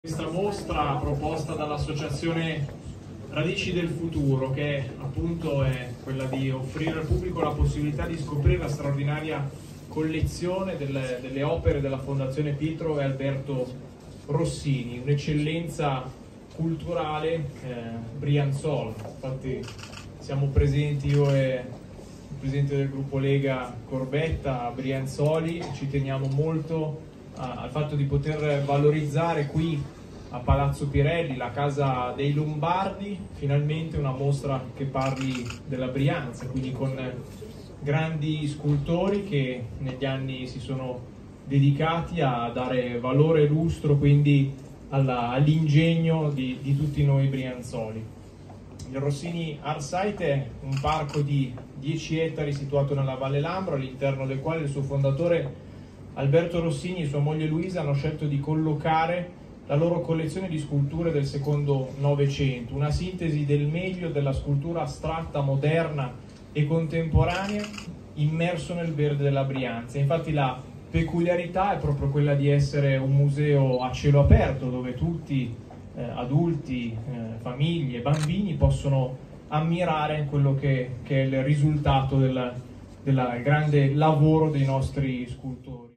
Questa mostra proposta dall'associazione Radici del Futuro, che appunto è quella di offrire al pubblico la possibilità di scoprire la straordinaria collezione delle opere della Fondazione Pietro e Alberto Rossini, un'eccellenza culturale brianzola. Infatti siamo presenti io e il presidente del gruppo Lega Corbetta a Brianzoli, ci teniamo molto al fatto di poter valorizzare qui a Palazzo Pirelli, la casa dei Lombardi, finalmente una mostra che parli della Brianza, quindi con grandi scultori che negli anni si sono dedicati a dare valore e lustro quindi all'ingegno di tutti noi brianzoli. Il Rossini Art Site è un parco di 10 ettari situato nella Valle Lambro, all'interno del quale il suo fondatore Alberto Rossini e sua moglie Luisa hanno scelto di collocare la loro collezione di sculture del secondo Novecento, una sintesi del meglio della scultura astratta, moderna e contemporanea, immerso nel verde della Brianza. Infatti la peculiarità è proprio quella di essere un museo a cielo aperto, dove tutti, adulti, famiglie, bambini, possono ammirare quello che è il risultato del grande lavoro dei nostri scultori.